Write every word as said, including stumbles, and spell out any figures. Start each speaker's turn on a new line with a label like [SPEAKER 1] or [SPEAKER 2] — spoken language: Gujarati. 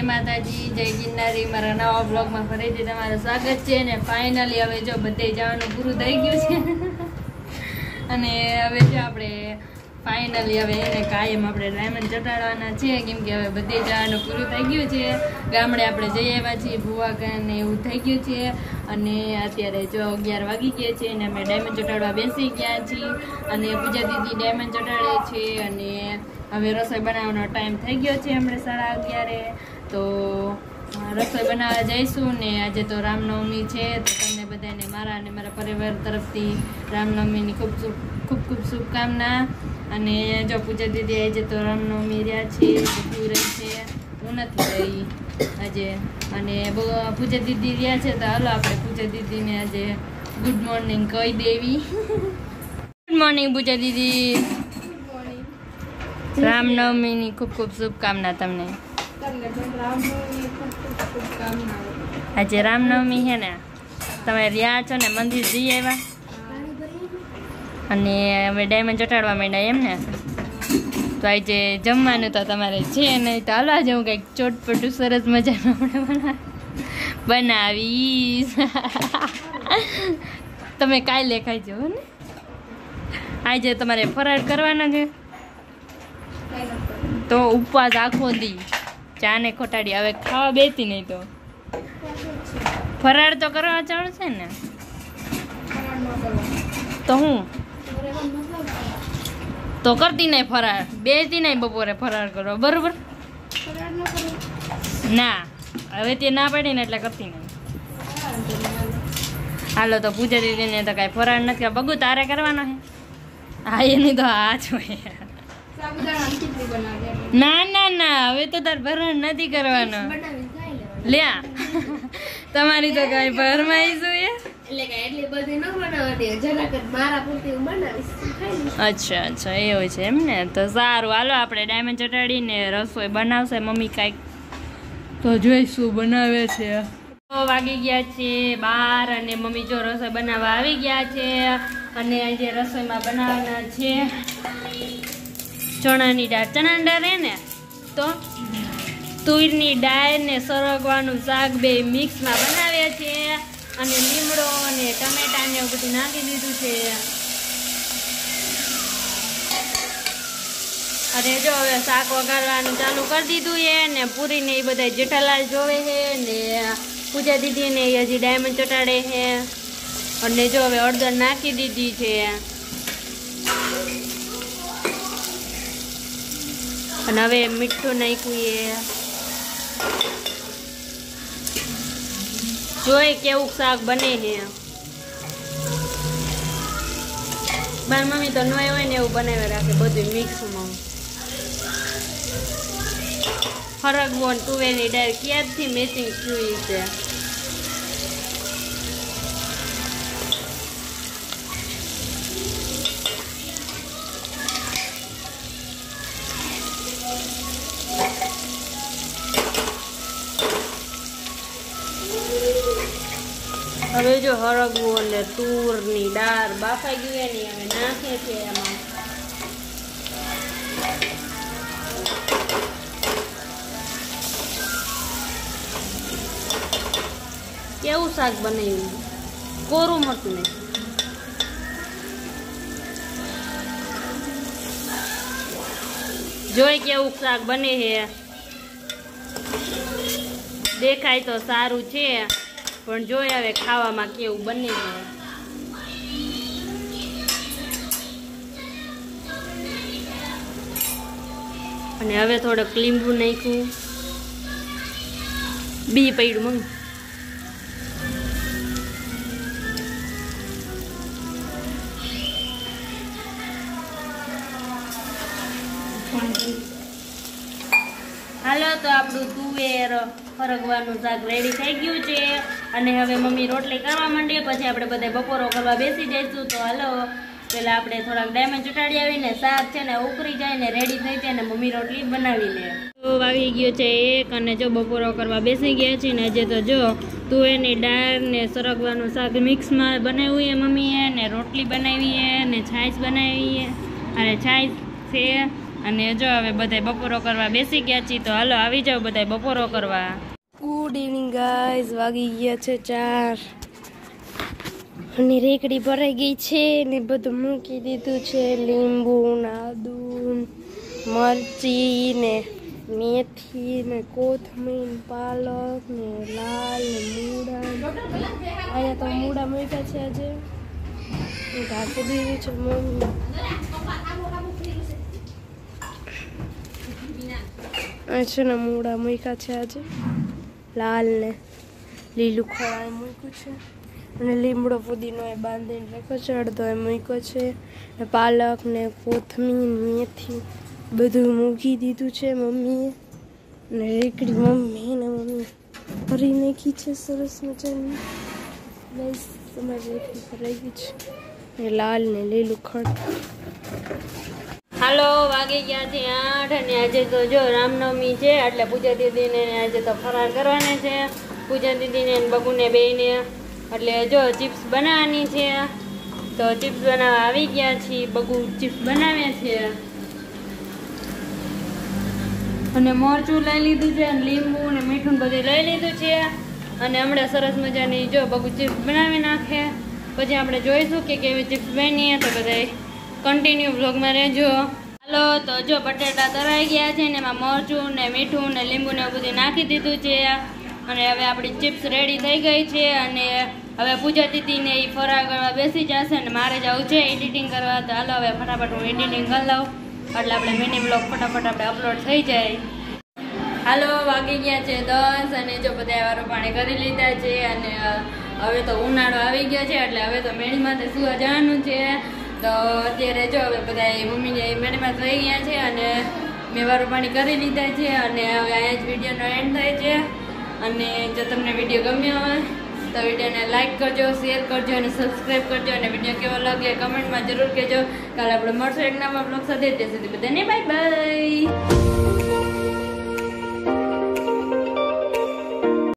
[SPEAKER 1] માતાજી, જય ગિરનારી। મારા નવા બ્લોગમાં ફરીથી તમારું સ્વાગત છે ને ફાઇનલી હવે જો બધે જવાનું પૂરું થઈ ગયું છે અને હવે જો આપણે ફાઇનલી હવે એને કાયમ આપણે ડાયમંડ ચોટાડવાના છે કેમ કે હવે બધે જવાનું પૂરું થઈ ગયું છે। ગામડે આપણે જઈ આવ્યા છીએ ભુવા ને એવું થઈ ગયું છે અને અત્યારે જો અગિયાર વાગી ગયા છે અને અમે ડાયમંડ ચોટાડવા બેસી ગયા છીએ અને પૂજા દીદી ડાયમંડ ચોટાડે છે અને હવે રસોઈ બનાવવાનો ટાઈમ થઈ ગયો છે હમણાં સાડા અગિયારે તો રસોઈ બનાવવા જઈશું ને આજે તો રામનવમી છે તો તમને બધાને મારા અને મારા પરિવાર તરફથી રામનવમીની ખૂબ ખૂબ ખૂબ શુભકામના। અને જો પૂજા દીદી આજે તો રામનવમી રહ્યા છે બધું રહી છે હું નથી રહી આજે અને પૂજા દીદી રહ્યા છે તો હાલો આપણે પૂજા દીદીને આજે ગુડ મોર્નિંગ કહી દેવી। ગુડ મોર્નિંગ પૂજા દીદી, રામનવમીની ખૂબ ખૂબ શુભકામના તમને। આજે રામનવમી છે ને તમે રહ્યા છો ને મંદિર જઈ આવ્યા અને હવે ડાયમંડ ચોટાડવા માંડ્યા એમ ને તો આજે જમવાનું તો તમારે છે નહીં તો હાલવા જવું કંઈક ચોટપટું સરસ મજાનું આપણે બનાવીશ તમે કાલે ખાઈ જાઓ ને। આજે તમારે ફરાળ કરવાના છે તો ઉપવાસ આખો દી ચા ને ખોટાડી હવે ખાવા બેસી નહીં તો ફરાળ તો કરવા ચાલશે ને તો હું તો કરતી નહીં ફરાળ બેસતી નહીં બપોરે ફરાળ કરવા બરોબર ના હવે તે ના પાડી ને એટલે કરતી નહીં। હાલો તો પૂજા દીદીને તો કાંઈ ફરાળ નથી બગુ તારે કરવાનો હે હા એની તો આ જ હોય ના ના ના હવે તો તાર ભરણ નથી કરવાનો લ્યા તમારી તો કઈ ફરમાઈશ હોય અચ્છા અચ્છા એવું છે એમ ને તો સારું હાલો આપણે ડાયમંડ ચોટાડીને રસોઈ બનાવશે મમ્મી કાંઈક તો જોઈશું બનાવે છે। વાગી ગયા છે બાર અને મમ્મી જો રસોઈ બનાવવા આવી ગયા છે અને આજે રસોઈમાં બનાવવાના છે ચણાની દાળ ચણાની દાળ હે ને તો તુરની દાળ ને સરગવાનું શાક બે મિક્સમાં બનાવ્યા છે અને લીમડો અને ટમેટા ને એવું બધું નાખી દીધું છે અને જો હવે શાક વઘારવાનું ચાલુ કરી દીધું છે ને પૂરી ને એ બધા જેઠાલાલ જોવે છે ને પૂજા દીદી ને હજી ડાયમંડ ચોટાડે છે અને જો હવે હળદર નાખી દીધી છે અને હવે મીઠું નાખ્યું જોઈ કેવું શાક બને છે મારી મમ્મી તો નોય હોય ને એવું બનાવી રાખે બધું મિક્સમાં ફરકવો ને તુવેરની દાળ ક્યાંથી મેચિંગ થયું છે હવે જો હરગવું અને તુરની દાળ બાફાઈ ગયું એની હવે નાખે છે એમાં કેવું શાક બનાવ્યું કોરું મતું ને જોઈ કેવું શાક બને છે દેખાય તો સારું છે પણ જોઈ હવે ખાવામાં કેવું બને છે અને હવે થોડોક લીંબુ નાખ્યું બી પડ્યું મંગ હાલો તો આપણું તુવેર ફરગવાનું શાક રેડી થઈ ગયું છે અને હવે મમ્મી રોટલી કરવા માંડીએ પછી આપણે બધા બપોરો કરવા બેસી જઈશું તો હાલો પેલા આપણે થોડાક ડાયમંડ ચોટાડી આવીને શાક છે ને ઉકળી જાય ને રેડી થઈ જાય ને મમ્મી રોટલી બનાવી લે તો આવી ગયો છે એક અને જો બપોરો કરવા બેસી ગયા છે ને આજે તો જો તુવેરની દાળ ને સરગવાનું શાક મિક્સમાં બનાવ્યું છે મમ્મીએ ને રોટલી બનાવી છે ને છાશ બનાવી છે અને છાશ છે અને જો હવે બધા બપોરો કરવા બેસી ગયા છીએ, તો હાલો આવી જાવ બધા બપોરો કરવા. ગુડ ઇવનિંગ ગાઈઝ, વાગી ગયા છે ચાર અને રેકડી ભરાઈ ગઈ છે ને બધું મૂકી દીધું છે. લીંબુ ને આદુ મરચી ને મેથી ને કોથમીર પાલક ને લાલ ને મૂળા. અહીંયા તો મૂળા મૂક્યા છે આજે, ઢાંકી દીધું છે મમ્મી. આ છે ને મૂળા મૂક્યા છે આજે, લાલ ને લીલું ખોળા મૂક્યું છે અને લીમડો પુદીનો એ બાંધીને રાખ્યો છે, અડધો એ મૂક્યો છે ને પાલક ને કોથમીર મેથી બધું મૂકી દીધું છે મમ્મીએ. ને રેકડી મમ્મી ને મમ્મી ભરી નાખી છે સરસ મજાની. બસ તમારી રેકડી ભરાઈ ગઈ છે ને લાલ ને લીલું ખડ. હાલો, વાગી ગયા છે આઠ અને આજે તો જો રામનવમી છે એટલે પૂજા દીદીને આજે તો ફરાર કરવાના છે. પૂજા દીદીને બગુને બેને એટલે જો ચિપ્સ બનાવવાની છે, તો ચિપ્સ બનાવવા આવી ગયા છીએ. બગુ ચિપ્સ બનાવે છે અને મરચું લઈ લીધું છે અને લીંબુ ને મીઠું બધું લઈ લીધું છે. અને હમણાં સરસ મજાની જો બગુ ચિપ્સ બનાવી નાખે, પછી આપણે જોઈશું કે કેવી ચિપ્સ બની. તો બધા કન્ટિન્યુ વ્લોગમાં રહેજો. હાલો, તો જો બટેટા તરાઈ ગયા છે ને એમાં મરચું ને મીઠું ને લીંબુ ને બધું નાખી દીધું છે અને હવે આપણી ચિપ્સ રેડી થઈ ગઈ છે. અને હવે પૂજા દીદીને એ ફરાર કરવા બેસી જશે અને મારે જવું છે એડિટિંગ કરવા. તો હાલો હવે ફટાફટ હું એડિટિંગ કરી લઉં એટલે આપણે મિની બ્લોગ ફટાફટ આપણે અપલોડ થઈ જાય. હાલો, વાગી ગયા છે દસ અને જો બધા વારું પાણી કરી લીધા છે અને હવે તો ઉનાળો આવી ગયો છે એટલે હવે તો મેળીમાં તો સુવા જવાનું છે. તો અત્યારે જો હવે બધા મમ્મીને મેળીમાં થઈ ગયા છે અને મેં વારું પાણી કરી લીધા છે અને હવે અહીંયા જ વિડીયોનો એન્ડ થાય છે. અને જો તમને વિડીયો ગમ્યો હોય તો વિડીયોને લાઇક કરજો, શેર કરજો અને સબસ્ક્રાઈબ કરજો. અને વિડીયો કેવો લાગે કમેન્ટમાં જરૂર કહેજો. કાલે આપણે મળશું એક નવા બ્લોગ સાથે. ત્યાં સુધી બધાને બાય બાય.